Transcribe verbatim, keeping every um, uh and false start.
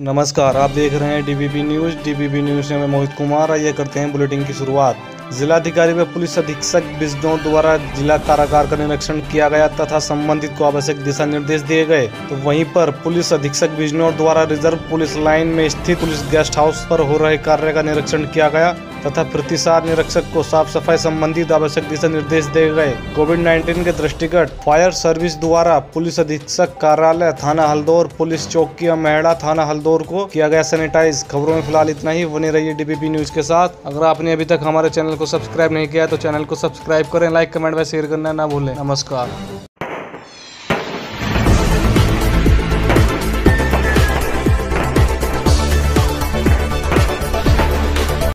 नमस्कार, आप देख रहे हैं डीबीबी न्यूज़। डीबीबी न्यूज़ में मैं मोहित कुमार। आइए करते हैं बुलेटिन की शुरुआत। जिलाधिकारी व पुलिस अधीक्षक बिजनौर द्वारा जिला कारागार का निरीक्षण किया गया तथा संबंधित को आवश्यक दिशा निर्देश दिए गए। तो वहीं पर पुलिस अधीक्षक बिजनौर द्वारा रिजर्व पुलिस लाइन में स्थित पुलिस गेस्ट हाउस पर हो रहे कार्य का निरीक्षण किया गया तथा प्रतिसार निरीक्षक को साफ सफाई संबंधित आवश्यक दिशा निर्देश दिए गए। कोविड नाइन्टीन के दृष्टिगत फायर सर्विस द्वारा पुलिस अधीक्षक कार्यालय थाना हल्दौर, पुलिस चौकी मेहड़ा थाना हल्दौर को किया गया सैनिटाइज। खबरों में फिलहाल इतना ही। बने रहिए डीबीबी न्यूज़ के साथ। अगर आपने अभी तक हमारे चैनल को सब्सक्राइब नहीं किया तो चैनल को सब्सक्राइब करें, लाइक कमेंट व शेयर करना ना भूलें। नमस्कार।